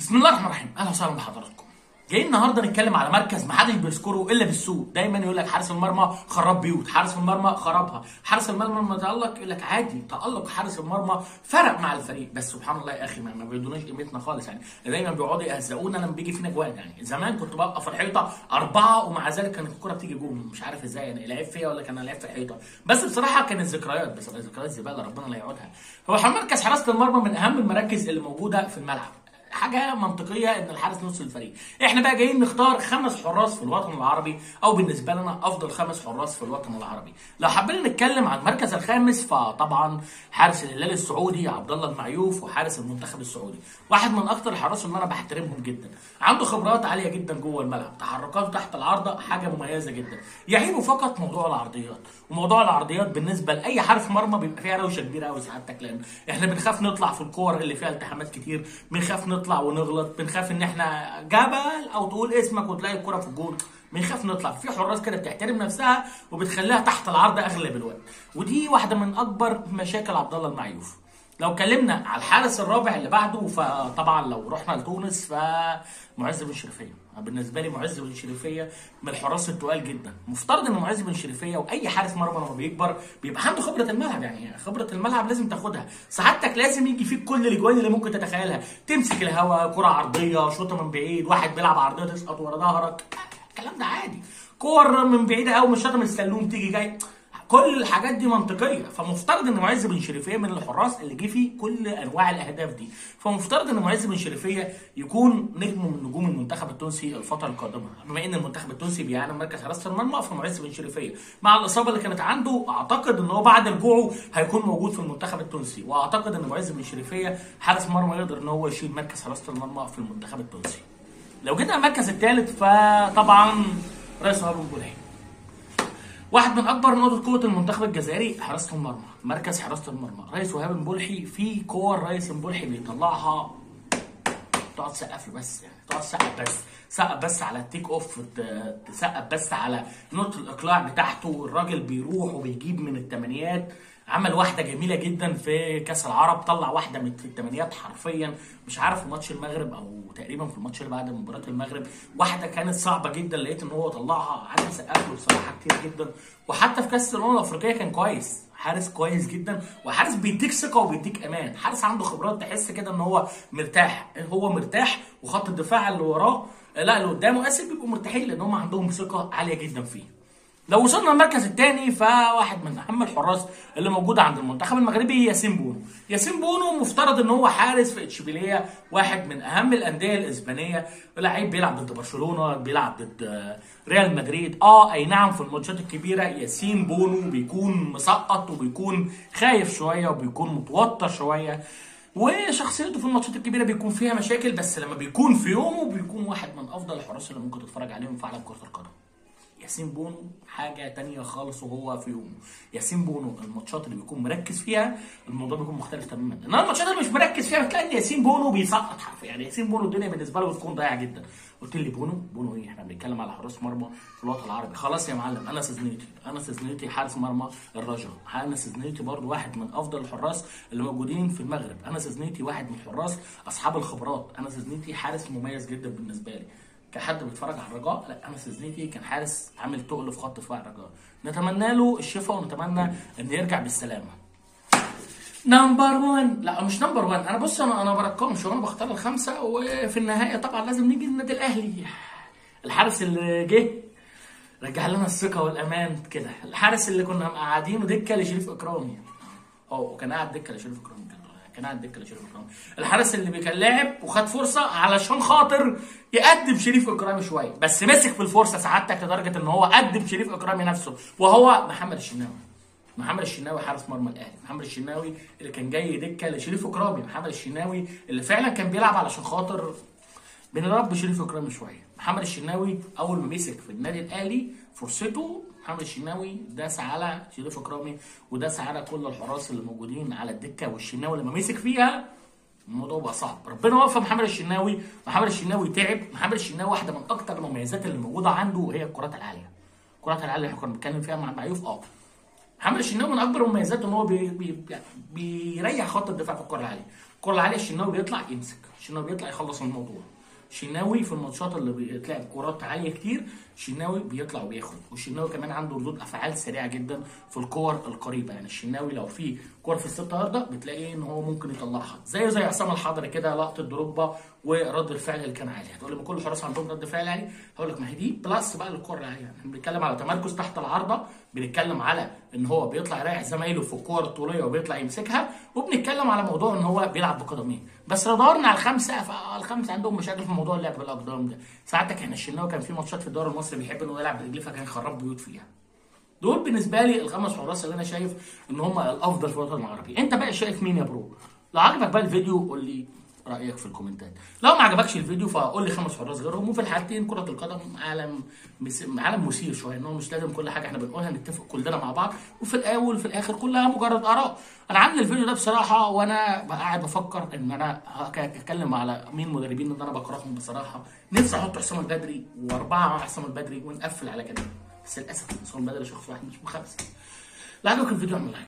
بسم الله الرحمن الرحيم، اهلا وسهلا بحضراتكم. جايين النهارده نتكلم على مركز محدش بيذكره الا بالسوء، دايما يقول لك حارس المرمى خرب بيوت، حارس المرمى خربها، حارس المرمى لما تألق يقول لك عادي، تألق حارس المرمى فرق مع الفريق، بس سبحان الله يا اخي ما بيدوناش قيمتنا خالص يعني، دايما بيقعدوا يهزقونا لما بيجي فينا جوان يعني، زمان كنت ببقى في الحيطه 4 ومع ذلك كانت الكوره بتيجي جون، مش عارف ازاي يعني لعب فيا ولا كان لعب في الحيطه، بس بصراحه كانت ذكريات، بس ذكريات زباله ربنا لا يعودها. هو مركز حراسه المرمى من اهم المراكز اللي موجوده في الملعب. حاجه منطقيه ان الحارس نص الفريق. احنا بقى جايين نختار 5 حراس في الوطن العربي، او بالنسبه لنا افضل 5 حراس في الوطن العربي. لو حابين نتكلم عن المركز الخامس فطبعا حارس الهلال السعودي عبد الله المعيوف، وحارس المنتخب السعودي، واحد من اكتر الحراس اللي انا بحترمهم جدا، عنده خبرات عاليه جدا جوه الملعب، تحركاته تحت العارضه حاجه مميزه جدا، يعيبه فقط موضوع العرضيات، وموضوع العرضيات بالنسبه لاي حارس مرمى بيبقى فيها روشه كبيره قوي سعادتك، لان احنا بنخاف نطلع في الكور اللي فيها التحامات كتير، بنخاف نطلع ونغلط، بنخاف ان احنا جبل او تقول اسمك وتلاقي الكره في الجول، بنخاف نطلع. في حراس كده بتحترم نفسها وبتخليها تحت العرض اغلب الوقت، ودي واحده من اكبر مشاكل عبد الله المعيوف. لو اتكلمنا على الحارس الرابع اللي بعده، فطبعا لو رحنا لتونس فمعز بن شريفيه. بالنسبه لي معز بن شريفيه من الحراس التقال جدا. مفترض ان معز بن شريفيه واي حارس مرمى لما بيكبر بيبقى عنده خبره الملعب، يعني خبره الملعب لازم تاخدها، سعادتك لازم يجي فيك كل الاجوان اللي ممكن تتخيلها، تمسك الهوا، كره عرضيه، شوطه من بعيد، واحد بيلعب عرضيه تسقط ورا ظهرك، الكلام ده عادي، كور من بعيده قوي مش شاطه من السلوم تيجي جاي، كل الحاجات دي منطقيه. فمفترض ان معز بن شريفيه من الحراس اللي جه فيه كل انواع الاهداف دي، فمفترض ان معز بن شريفيه يكون نجم من نجوم المنتخب التونسي الفتره القادمه. بما ان المنتخب التونسي بيعاني مركز حراسه المرمى، فمعز بن شريفيه مع الاصابه اللي كانت عنده اعتقد ان هو بعد رجوعه هيكون موجود في المنتخب التونسي، واعتقد ان معز بن شريفيه حارس مرمى يقدر ان هو يشيل مركز حراسه المرمى في المنتخب التونسي. لو جينا المركز الثالث فطبعا رئيس وهاب البولحي، واحد من اكبر نقطه قوه المنتخب الجزائري حراسه المرمى، مركز حراسه المرمى. رئيس وهاب البولحي في كور رئيس البولحي بيطلعها تقعد تسقف له بس، يعني تقعد تسقف بس على التيك اوف، تسقف بس على نقطه الاقلاع بتاعته، الراجل بيروح وبيجيب من الثمانيات. عمل واحده جميله جدا في كاس العرب، طلع واحده من الثمانيات حرفيا، مش عارف في ماتش المغرب او تقريبا في الماتش اللي بعد مباراه المغرب، واحده كانت صعبه جدا، لقيت ان هو طلعها، قعد يسقف له بصراحه كتير جدا. وحتى في كاس الامم الافريقيه كان كويس، حارس كويس جدا، وحارس بيديك ثقه وبيديك امان، حارس عنده خبرات، تحس كده ان هو مرتاح، وخط الدفاع اللي وراه لا اللي قدامه اسف بيبقوا مرتاحين لان هم عندهم ثقه عاليه جدا فيه. لو وصلنا المركز الثاني فواحد من اهم الحراس اللي موجوده عند المنتخب المغربي ياسين بونو. ياسين بونو مفترض ان هو حارس في اشبيليه، واحد من اهم الانديه الاسبانيه، لعيب بيلعب ضد برشلونه، بيلعب ضد ريال مدريد، اي نعم في الماتشات الكبيره ياسين بونو بيكون مسقط وبيكون خايف شويه وبيكون متوتر شويه، وشخصيته في الماتشات الكبيره بيكون فيها مشاكل، بس لما بيكون في يومه بيكون واحد من افضل الحراس اللي ممكن تتفرج عليهم في عالم كره القدم. ياسين بونو حاجه تانية خالص وهو في يومه. ياسين بونو الماتشات اللي بيكون مركز فيها الموضوع بيكون مختلف تماما، انما الماتشات اللي مش مركز فيها بتلاقي ان ياسين بونو بيسقط حرفيا، يعني ياسين بونو الدنيا بالنسبه له بتكون ضايعه جدا. قلت لي بونو ايه؟ احنا بنتكلم على حراس مرمى في الوطن العربي. خلاص يا معلم، انس زنيتي حارس مرمى الرجاء، انس زنيتي برضه واحد من افضل الحراس اللي موجودين في المغرب، انس زنيتي واحد من الحراس اصحاب الخبرات، انس زنيتي حارس مميز جدا بالنسبه لي كحد بيتفرج على الرجاء. لا انس زنيتي كان حارس عامل تقل في خط دفاع الرجاء، نتمنى له الشفاء ونتمنى ان يرجع بالسلامه. نمبر 1 لا مش نمبر 1، انا بص انا برقمش وانا بختار الخمسه، وفي النهايه طبعا لازم نيجي للنادي الاهلي. الحارس اللي جه رجع لنا الثقه والامان كده، الحارس اللي كنا مقعدينه دكه لشريف اكرامي، كان قاعد دكه لشريف اكرامي، الحارس اللي كان لاعب وخد فرصه علشان خاطر يقدم شريف اكرامي شويه، بس مسك في الفرصه سعادتك لدرجه ان هو قدم شريف اكرامي نفسه، وهو محمد الشناوي حارس مرمى الاهلي، محمد الشناوي اللي كان جاي دكه لشريف اكرامي، محمد الشناوي اللي فعلا كان بيلعب علشان خاطر بنربي شريف اكرامي شويه. محمد الشناوي اول ما مسك في النادي الاهلي فرصته، محمد الشناوي داس على شريف اكرامي وداس على كل الحراس اللي موجودين على الدكه، والشناوي لما مسك فيها الموضوع بقى صعب. ربنا وفق محمد الشناوي تعب. محمد الشناوي واحده من اكتر المميزات اللي موجوده عنده هي الكرات العاليه. اللي احنا كنا بنتكلم فيها مع معيوف. محمد الشناوي من اكبر مميزاته ان هو بيريح خط الدفاع في الكره العاليه، الكره العاليه الشناوي بيطلع يمسك، الشناوي بيطلع يخلص الموضوع. الشناوي في الماتشات اللي بتلعب كرات عاليه كتير الشناوي بيطلع وبياخد، والشناوي كمان عنده ردود افعال سريعه جدا في الكور القريبه. يعني الشناوي لو في كوره في الست ياردة بتلاقيه ان هو ممكن يطلعها زي عصام الحضري كده، لقطه دروجبا ورد الفعل اللي كان عالي. هتقول لي ما كل الحراس عندهم رد فعل عالي، هقول لك ما هي دي بلس بقى للكره العاليه. يعني بنتكلم على تمركز تحت العارضه، بنتكلم على ان هو بيطلع يريح زمايله في الكور الطوليه وبيطلع يمسكها، وبنتكلم على موضوع ان هو بيلعب بقدمين. بس لو دورنا على الخمسه فالخمسه عندهم مشاكل في موضوع اللعب بالاقدام ده. ساعتك احنا الشناوي كان في ماتشات في الدوري المصري بيحب انه يلعب برجليه فكان يخرب بيوت فيها. دول بالنسبه لي الخمس حراس اللي انا شايف ان هم الافضل في الوطن العربي. انت بقى شايف مين يا برو؟ لو عجبك بقى الفيديو قول لي رايك في الكومنتات. لو ما عجبكش الفيديو فقول لي خمس حراس غيرهم. وفي الحالتين كره القدم عالم مثير شويه، ان هو مش لازم كل حاجه احنا بنقولها نتفق كلنا مع بعض، وفي الاول وفي الاخر كلها مجرد اراء. انا عامل الفيديو ده بصراحه وانا قاعد بفكر ان انا هتكلم على مين مدربين ان انا بكرههم بصراحه. نفسي احط حسام البدري واربعه مع حسام البدري ونقفل على كده، بس للاسف حسام البدري شخص واحد مش مخبز. لو عجبك الفيديو اعمل لايك،